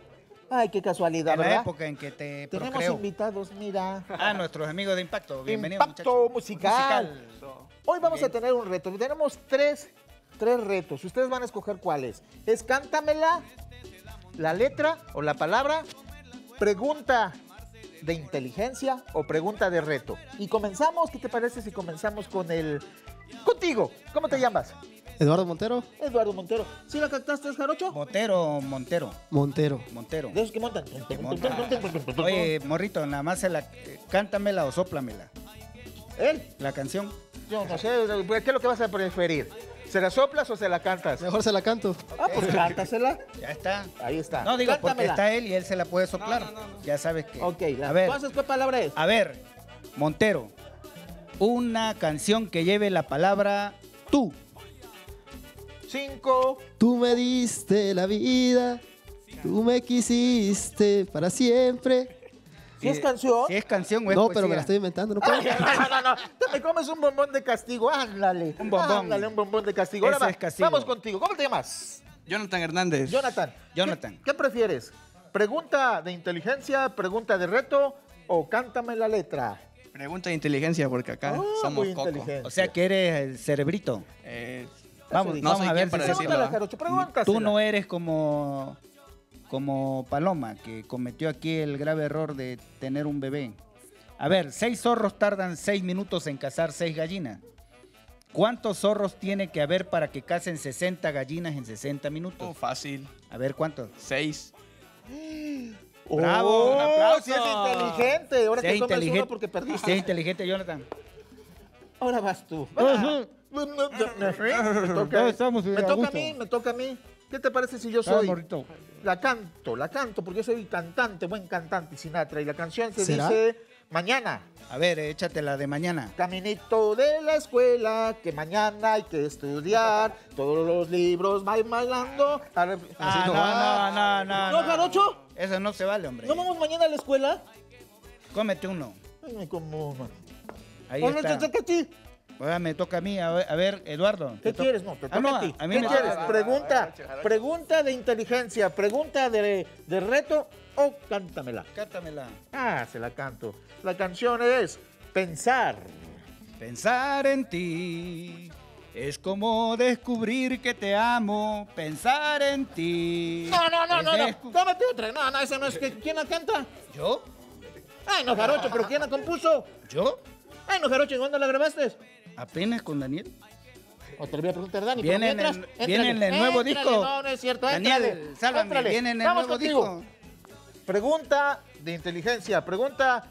Ay, qué casualidad, En la ¿verdad? época en que te Tenemos procreó. invitados, mira. Ah, nuestros amigos de Impacto. Bienvenidos, Impacto muchachos. musical. Hoy vamos a tener un reto. Tenemos tres, tres retos. Ustedes van a escoger cuáles. Es cántamela, la letra o la palabra, pregunta de inteligencia o pregunta de reto. Y comenzamos, ¿qué te parece si comenzamos con el... Contigo, ¿cómo te llamas? Eduardo Montero. Eduardo Montero. ¿Sí la captaste, Jarocho? Montero, Montero. Montero. Montero. De esos que montan. Que monta. Oye, morrito, nada más se la, eh, cántamela o sóplamela. ¿Él? La canción. Yo no sé, ¿qué es lo que vas a preferir? ¿Se la soplas o se la cantas? Mejor se la canto. Ah, pues cántasela. Ya está. Ahí está. No, digo, porque Cántamela. está él y él se la puede soplar. Ya sabes que. Ok, la- a ver, entonces, ¿qué palabra es? a ver, Montero. Una canción que lleve la palabra tú. Cinco. Tú me diste la vida, tú me quisiste para siempre. ¿Sí es canción? Si es canción o es No, poesía. pero me la estoy inventando, no puedo. Ay, no, no, no. Te me comes un bombón de castigo, ándale. Un bombón. Ándale, un bombón de castigo. Ese Ahora va, es castigo. vamos contigo. ¿Cómo te llamas? Jonathan Hernández. Jonathan. Jonathan. ¿Qué, qué prefieres? ¿Pregunta de inteligencia, pregunta de reto o cántame la letra? Pregunta de inteligencia porque acá Ah, somos muy coco. inteligente. O sea que eres el cerebrito. Eh, Vamos, no vamos soy a ver quien para si decirlo. Pregúntale, ¿ah? Jarocho, pregúntasela. tú no eres como, como Paloma, que cometió aquí el grave error de tener un bebé. A ver, seis zorros tardan seis minutos en cazar seis gallinas. ¿Cuántos zorros tiene que haber para que casen sesenta gallinas en sesenta minutos? Oh, fácil. A ver, ¿cuántos? Seis. ¡Bravo! Oh, ¡Un aplauso! sí es inteligente. Ahora Sea que tomes inteligente, uno porque perdiste. sea inteligente, Jonathan. Ahora vas tú. Va. Me toca, Todos estamos me a toca a gusto. mí, me toca a mí. ¿Qué te parece si yo Ah, soy? morrito. La canto, la canto porque yo soy cantante, buen cantante, Sinatra. Y la canción se ¿Será? dice Mañana. A ver, échate la de mañana. Caminito de la escuela, que mañana hay que estudiar. Todos los libros van bailando. A ver, Ah, así no, va. no, no, no. ¿No, Jarocho? Eso no se vale, hombre. ¿No vamos mañana a la escuela? Cómete uno. Ay, me como uno. Ahí Oye, está. te toca a ti. Ahora me toca a mí. A ver, a ver, Eduardo. ¿Qué te to- quieres? No, te toca Ah, no, a ti. a mí ¿Qué me quieres? toca. Pregunta, pregunta de inteligencia, pregunta de, de reto o cántamela. Cántamela. Ah, se la canto. La canción es Pensar. Pensar en ti es como descubrir que te amo. Pensar en ti. No, no, no, es no, no. descu- Tómate otra. No, no, esa no es que. ¿Quién la canta? ¿Yo? Ay, no, Jarocho, pero ¿quién la compuso? ¿Yo? Ay, no, Jarocho, ¿dónde la grabaste? ¿Apenas con Daniel? O te lo voy a preguntar, Dani. Viene pero en mientras, el- viene en el nuevo éntrale. disco. No, no es cierto. Daniel, éntrale, sálvame, éntrale. viene en el Vamos nuevo contigo. disco. Pregunta de inteligencia, pregunta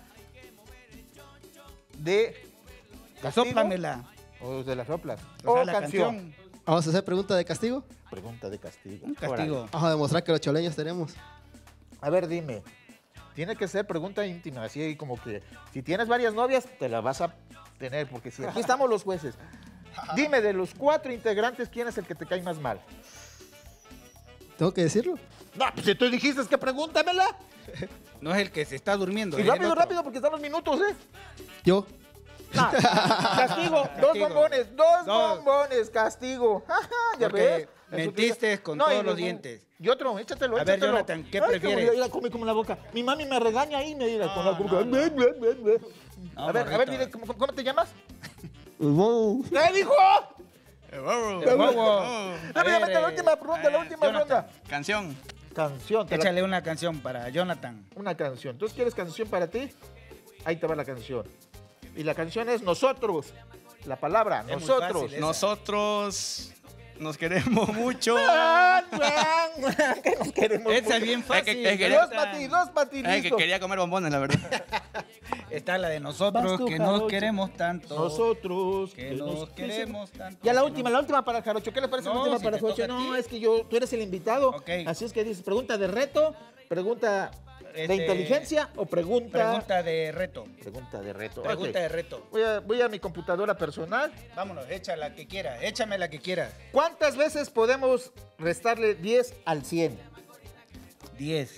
de castigo. Sóplamela. O de las soplas. O O, sea, la canción. canción. Vamos a hacer pregunta de castigo. Pregunta de castigo. Un castigo. Órale. Vamos a demostrar que los choleños tenemos. A ver, dime. Tiene que ser pregunta íntima, así como que si tienes varias novias, te la vas a tener, porque si aquí estamos los jueces. Dime, de los cuatro integrantes, ¿quién es el que te cae más mal? ¿Tengo que decirlo? No, pues si tú dijiste que pregúntamela. No es el que se está durmiendo. Y es el rápido, otro. rápido, porque están los minutos, ¿eh? Yo. Ah, castigo, dos Castigo. bombones, dos, Dos. bombones, castigo. ¿Ya Porque ves? mentiste con No, y todos los no, dientes. Y otro, échatelo, A ver, échatelo. Jonathan, ¿qué Ay, prefieres? Mira, come como la boca. Mi mami me regaña ahí, me mira con la boca. no, no. Ble, ble, ble, ble. No, A ver, a ver, morrito. dile, ¿cómo, cómo te llamas? Wow. ¿Qué dijo? Guau. Rápidamente, A ver, la última pregunta, la eh, última Jonathan, ronda. Canción. Canción, te la- Échale una canción para Jonathan. una canción. ¿Tú quieres canción para ti? Ahí te va la canción. Y la canción es Nosotros. La palabra, Es muy nosotros. fácil, ¿eh? Nosotros nos queremos mucho. Que nos queremos Esa mucho. es bien Es fácil. que- es que- Dos para ti, dos para ti, Ay, que listo. quería comer bombones, la verdad. Está la de nosotros, Vas tú, que nos Jarocho. queremos tanto. Nosotros. Que nos queremos tanto. Ya la que última, nos- la última para Jarocho. ¿Qué le parece la No, última si para te toca Jarocho? a No, ti. es que yo, tú eres el invitado. Ok. Así es que dices, pregunta de reto, pregunta de Este, inteligencia o pregunta... Pregunta de reto. Pregunta de reto. Pregunta Ok. de reto. Voy a, voy a mi computadora personal. Vámonos, echa la que quiera. Échame la que quiera. ¿Cuántas veces podemos restarle diez al cien? diez.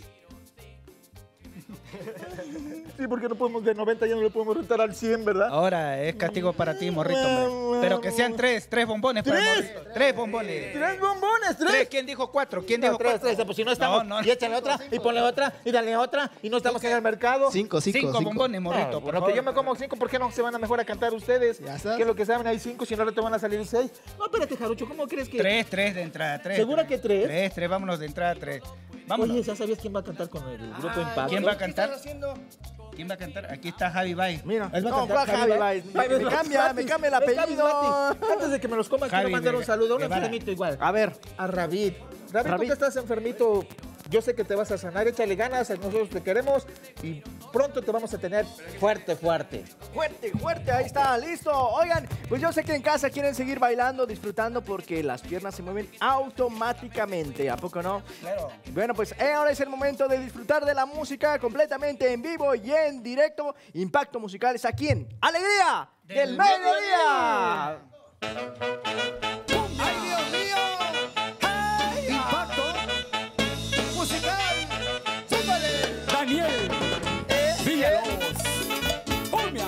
Sí, porque no podemos de noventa, ya no le podemos restar al cien, ¿verdad? Ahora es castigo para ti, morrito, hombre. Pero que sean tres, tres bombones para el ¿Tres? morrito. Tres bombones. Tres bombones, tres. Tres. ¿Quién dijo cuatro? ¿Quién No, dijo tres, cuatro? tres, pues si no estamos, No, no. y échale otra, y ponle otra, y dale otra, y no estamos en el mercado. Cinco, cinco, Cinco, cinco. bombones, Ah, morrito, por bueno, favor. que yo me como cinco, ¿por qué no se van a mejor a cantar ustedes? Ya está. Que es lo que saben, hay cinco, si no le te van a salir seis. No, espérate, Jarucho, ¿cómo crees que...? Tres, tres de entrada, tres. ¿Segura que tres? Tres, tres, vámonos de entrada, tres. Vámonos. Oye, ¿ya sabías quién va a cantar con el grupo Impacto? ¿Quién va a cantar? ¿Quién va a cantar? Aquí está Javi Bay. Mira, Él va a no, cantar, ¿cuál Javi Javi Baez? Baez. Me, me cambia, me cambia el Es Javi apellido. Baez. Antes de que me los coma, Javi quiero mandar un Guevara. saludo a un Guevara. enfermito igual. A ver, A Ravid. Ravid, tú Ravid. que estás enfermito, yo sé que te vas a sanar, échale ganas, nosotros te queremos y pronto te vamos a tener fuerte, fuerte. fuerte, fuerte, ahí está, listo. Oigan, pues yo sé que en casa quieren seguir bailando, disfrutando porque las piernas se mueven automáticamente, ¿a poco no? Claro. Bueno, pues eh, ahora es el momento de disfrutar de la música completamente en vivo y en directo. Impacto Musical es aquí en Alegría del, Del Mediodía. ¡Ay, Dios mío! Impacto musical. ¡Súbale! Daniel Eh, Villalobos. Cumbia.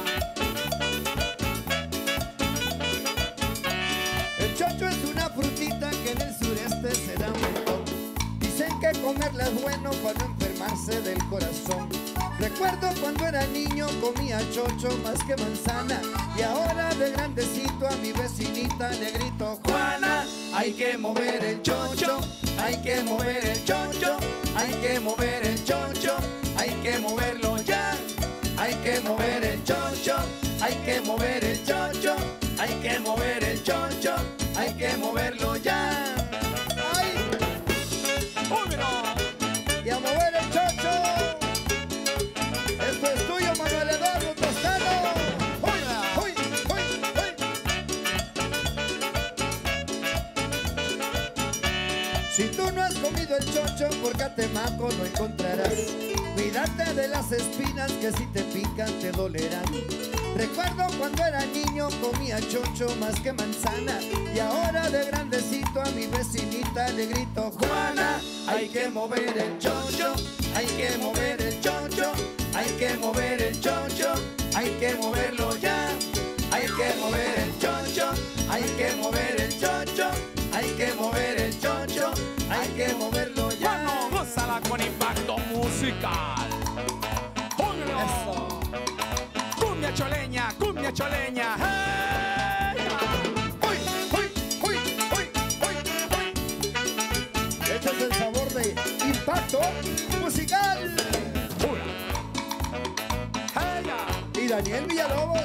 El chocho es una frutita que en el sureste se da un montón. Dicen que comerla es bueno para no enfermarse del corazón. Recuerdo cuando era niño comía chocho más que manzana. Y ahora de grandecito a mi vecinita le grito: Juana, hay que mover el chocho, hay que mover el chocho, hay que mover el chocho, hay que moverlo ya. Hay que mover el chocho, hay que mover el chocho, hay que mover el chocho, hay que moverlo ya. ¡Ay! Y a mover el chocho. Esto es tuyo, Manuel Eduardo Toscano. ¡Uy, uy, uy, uy! Si tú no has comido el chocho, por Catemaco lo encontrarás. Cuídate de las espinas que si te pican te dolerán. Recuerdo cuando era niño comía chocho más que manzana. Y ahora de grandecito a mi vecinita le grito: Juana, hay que mover el chocho, hay que mover el chocho, hay que mover el chocho, hay que moverlo ya. Hay que mover el chocho, hay que mover el chocho, hay que mover el chocho, hay que moverlo ya. Bueno, gózala con impacto musical. ¡Eso! Cumbia choleña, cumbia choleña. ¡Hey! ¡Uy, uy, uy, uy, uy, uy! Este es el sabor de impacto musical. ¡Hey! Y Daniel Villalobos.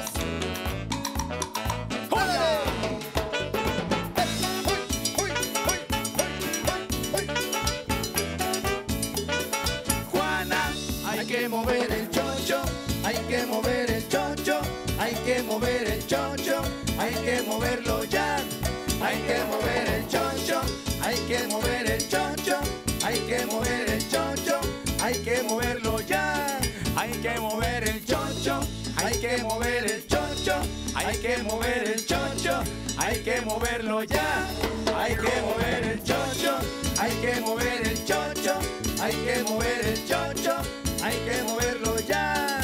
Hay que mover el chocho, hay que mover el chocho, hay que mover el chocho, hay que moverlo ya. Hay que mover el chocho, hay que mover el chocho, hay que mover el chocho, hay que moverlo ya. Hay que mover el chocho, Hay que mover el chocho, hay que mover el chocho, hay que moverlo ya. hay que mover el chocho, hay que mover el chocho, hay que mover el chocho, hay que moverlo ya.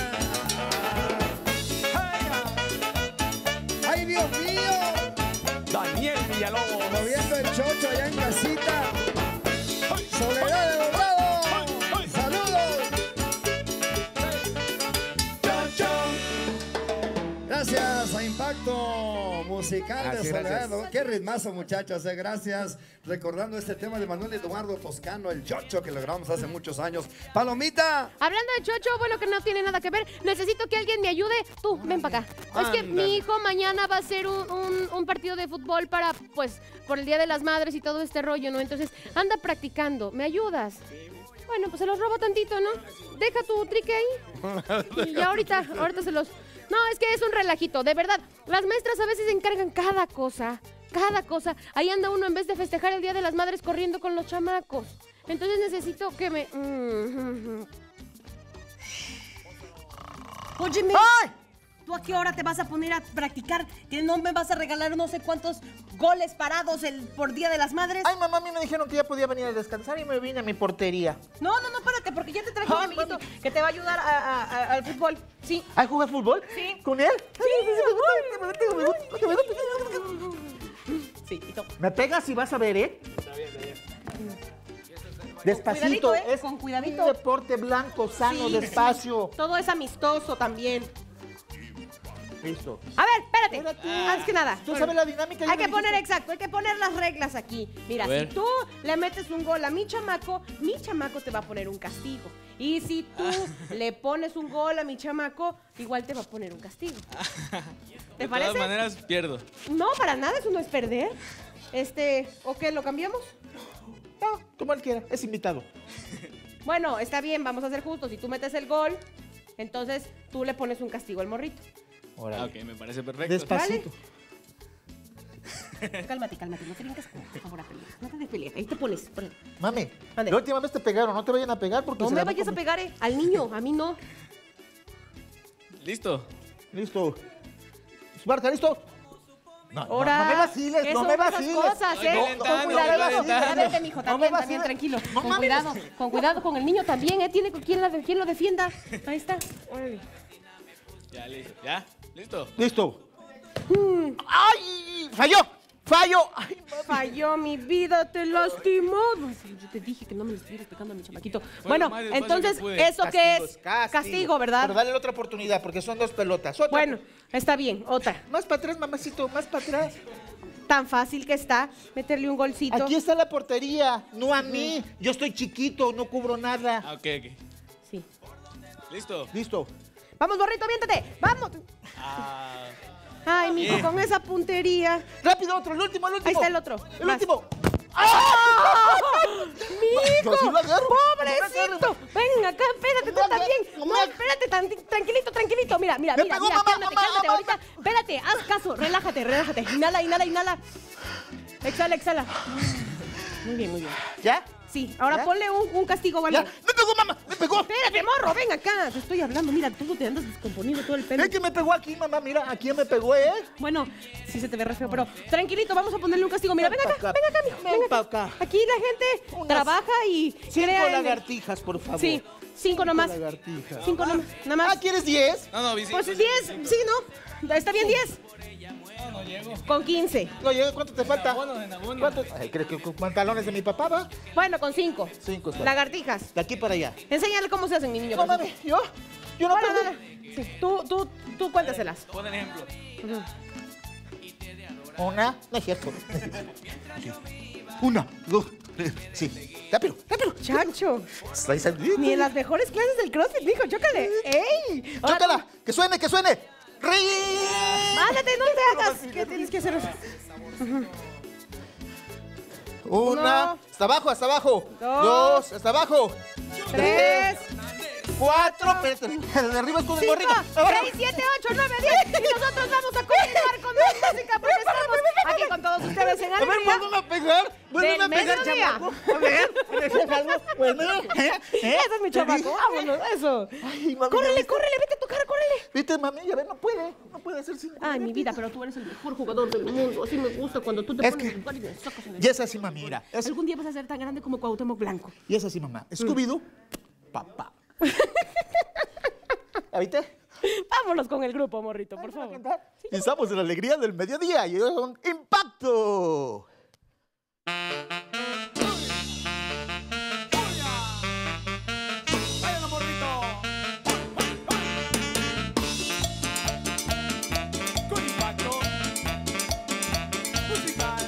¡Ay, Dios mío! Daniel Villalobos. Moviendo el chocho allá en casita. Soledad de Doblado. ¡Saludos! Chocho. Gracias a Impacto Musical de Gracias, Soledad. gracias. Qué ritmazo, muchachos. eh, Gracias. Recordando este tema de Manuel Eduardo Toscano, el chocho, que lo grabamos hace muchos años. ¡Palomita! Hablando de chocho, bueno, que no tiene nada que ver, necesito que alguien me ayude. Tú, ven para acá. Es que Ándale. mi hijo mañana va a hacer un, un- un partido de fútbol para, pues, por el Día de las Madres y todo este rollo, ¿no? Entonces, anda practicando. ¿Me ayudas? Bueno, pues se los robo tantito, ¿no? Deja tu trique ahí. Y ya ahorita, ahorita se los... No, es que es un relajito, de verdad. Las maestras a veces se encargan cada cosa, cada cosa. Ahí anda uno en vez de festejar el Día de las Madres corriendo con los chamacos. Entonces necesito que me... Mm. Óyeme, ¿tú a qué hora te vas a poner a practicar? ¿Que no me vas a regalar no sé cuántos goles parados el, por Día de las Madres? Ay, mamá, a mí me dijeron que ya podía venir a descansar y me vine a mi portería. No, no, no, espérate, porque ya te traje un Ay, amiguito mami. que te va a ayudar a- a- a- al fútbol. Sí. ¿Ay, jugar fútbol? Sí. ¿Con él? Sí, y todo. ¿Me pegas y vas a ver, eh? Despacito, Cuidadito, ¿eh? es Con cuidadito. un deporte blanco, sano, Sí, despacio. Todo es amistoso también. Listo. A ver, espérate. Espérate. Antes que nada. ¿Tú sabes la dinámica? Ya Hay me que dijiste. poner, exacto, hay que poner las reglas aquí. Mira, A si ver. tú le metes un gol a mi chamaco, mi chamaco te va a poner un castigo. Y si tú le pones un gol a mi chamaco, igual te va a poner un castigo. ¿Te De parece? todas maneras, pierdo. No, para nada, eso no es perder. Este, ¿o qué? ¿Lo cambiamos? No, como él quiera, es invitado. Bueno, está bien, vamos a ser justos. Si tú metes el gol, entonces tú le pones un castigo al morrito. Ah, ok, me parece perfecto. Despacito. Cálmate, cálmate, no te brinques, por favor, a pelear. No te des pelea, ahí te pones. ponle. Mami, Ande. la última vez te pegaron, no te vayan a pegar porque No se me la vayas a comen. pegar, eh, al niño, a mí no. Listo. Listo. Esparta, ¿listo? No, no, Ahora, no me vaciles, ¿qué no son me esas vaciles. cosas, Ay, eh? calentando, Con cuidado, calentando. vete, mijo, No también, me también, vaciles. tranquilo. No Con mames. cuidado, con cuidado con el niño también, eh. Tiene con quién, la, quién lo defienda. Ahí está. Órale. Ya, listo. ¿Ya? ¿Listo? Listo. ¡Ay! ¡Falló! ¡Fallo! ¡Ay, mami! Falló mi vida, te lastimó. No, sí, yo te dije que no me le estuvieras pegando a mi chamaquito. Bueno, lo más despacio entonces, que pude. ¿eso qué es? Castigo, ¿verdad? Pero dale la otra oportunidad porque son dos pelotas. Otra. Bueno, está bien, otra. Más para atrás, mamacito, más para atrás. Tan fácil que está meterle un golcito. Aquí está la portería, no a mí. Yo estoy chiquito, no cubro nada. Ah, ok, ok. Sí. ¿Listo? Listo. Vamos, borrito, aviéntate. Vamos. Ah, Ay, mijo, Bien. con esa puntería. Rápido, otro, el último, el último. Ahí está el otro. El Vas. último. ¡Mijo! Yo sí lo agarro. ¡Pobrecito! Ven acá, espérate, tú No, también. no, No, no. espérate, tan- tranquilito, tranquilito. Mira, mira, Me mira, pegó, mira, mamá, cálmate, mamá, cálmate. mamá. Ahorita, espérate, haz caso, relájate, relájate. Inhala, inhala, inhala. Exhala, exhala. Muy bien, muy bien. ¿Ya? Sí, ahora ¿Ya? ponle un, un castigo, ¿vale? ¡Ya! ¡Me pegó, mamá! ¡Me pegó! Espérate, morro, ven acá. Te estoy hablando. Mira, tú te andas descomponiendo todo el pelo. Es que me pegó aquí, mamá. Mira, ¿a quién me pegó, eh? Bueno, sí se te ve re feo, pero tranquilito, vamos a ponerle un castigo. Mira, ven acá, acá. ven acá, mijo, Ven ven acá. pa' acá. Aquí la gente Unas trabaja y Cinco crea en el- lagartijas, por favor. Sí, cinco nomás. lagartijas. Cinco nomás. Nada más. Ah, ¿quieres diez? No, no, visita. Pues diez, sí, ¿no? ¿Está bien diez? No, no llego. Con quince. No llega, ¿cuánto te falta? Abono, en abono. ¿Cuánto? Ay, ¿crees que con pantalones de mi papá va? Bueno, con cinco. Cinco está. Lagartijas. De aquí para allá. Enséñale cómo se hacen, mi niño. No, por favor. mami, ¿yo? Yo no Bueno, perdí. dale. Sí, tú, tú, tú cuéntaselas. Pon el ejemplo. Una, no es cierto. Una, dos, tres, sí. Rápido, rápido. Chacho, Está ahí saliendo. ni en las mejores clases del CrossFit, mijo, chócale. ¡Ey! Ahora ¡Chócala! ¡Que suene, que suene! ¡Rí! Ándate, no te hagas. ¿Qué tienes que hacer? Una, Uno. hasta abajo, hasta abajo. Dos. Dos, hasta abajo. Tres, Cuatro, espérate, de arriba es con el cinco, morrito. Ahora. seis, siete, ocho, nueve, diez. Y nosotros vamos a continuar con más música porque estamos aquí con todos ustedes en A ver, Alegría vuelven a pegar. Vuelven a del pegar, mediodía. chamaco. A ver, déjalo. Bueno, ¿eh? ¿Eh? Ese es mi chamaco, vámonos, eso. Ay, mami, Córrele, ¿ya viste? córrele, vete a tocar, córrele. Viste, mami, ya ves, no puede. No puede hacer sin. Ay, mi vida, pero tú eres el mejor jugador del mundo. Así me gusta cuando tú te Es pones que- a jugar y me sacas en el... Y es así, mami, mira. Es- Algún día vas a ser tan grande como Cuauhtémoc Blanco. Y es así, mamá. Scooby-Doo, papá. ¿Ya viste? Vámonos con el grupo, morrito, por favor. Y estamos en la alegría del mediodía y ellos son Impacto. ¡Váyalo, morrito! Con impacto musical.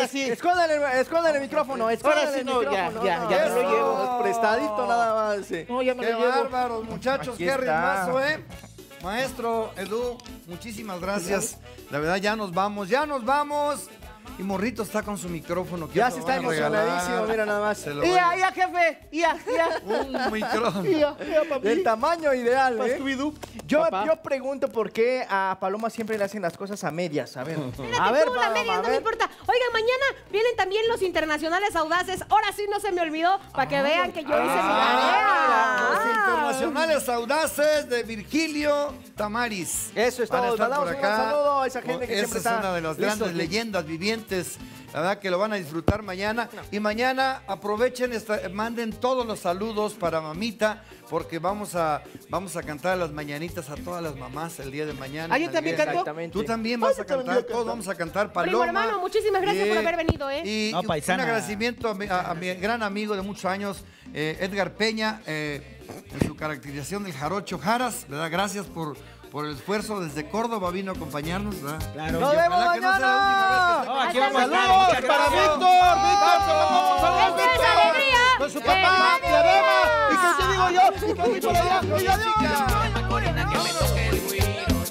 ahora sí. Escóndale, escóndale el micrófono, escóndale Ahora sí, el no, ya, micrófono. ya, ya no, me lo llevo. Prestadito nada más. Sí. No, ya me Qué lo llevo. bárbaros, muchachos, Aquí qué está. ritmazo, ¿eh? Maestro Edu, muchísimas gracias. La verdad, ya nos vamos, ya nos vamos. Y Morrito está con su micrófono. que Ya se se lo está van a regalar. emocionadísimo, mira nada más. Se lo Ya, voy a- ya, jefe. Ya, ya. Un micrófono. Ya, ya, papi. Del tamaño ideal, Pa' ¿eh? Scooby-Doo. Yo, Papá. yo pregunto por qué a Paloma siempre le hacen las cosas a medias. A ver. Espérate a ver, tú, la Paloma, media, a no me ver. importa. Oigan, mañana vienen también los internacionales audaces. Ahora sí no se me olvidó, para que vean que yo hice mi Ah, los tarea. internacionales audaces de Virgilio Tamaris. Eso es Van a todo. estar Mandamos por un gran acá. saludo a esa gente que Esa siempre es está una de las listo grandes aquí. leyendas vivientes. La verdad que lo van a disfrutar mañana. Y mañana aprovechen, esta- manden todos los saludos para mamita, porque vamos a, vamos a cantar las mañanitas a todas las mamás el día de mañana. Ah, ¿yo también canto? Exactamente. Tú también Ay, vas yo a también cantar, voy a todos cantar. vamos a cantar Primo Paloma. hermano, muchísimas gracias por haber venido, ¿eh? Y No, paisana. un agradecimiento a mi, a- a mi gran amigo de muchos años, eh, Edgar Peña, eh, en su caracterización del jarocho Jaras, ¿verdad? Gracias por, por el esfuerzo. Desde Córdoba vino a acompañarnos, ¿verdad? Claro. ¡Nos Y ojalá vemos que no sea la mañana! última vez que esté con aquí Hasta vamos a mañana. estar. Saludos para Víctor. Víctor, te mandamos saludos, ¡Esto es Víctor. alegría! Con su de papá, mediodía. Diadema. ¿Y qué te digo yo? Y que voy para allá. Y adiós. Macorina que me toque el güiro.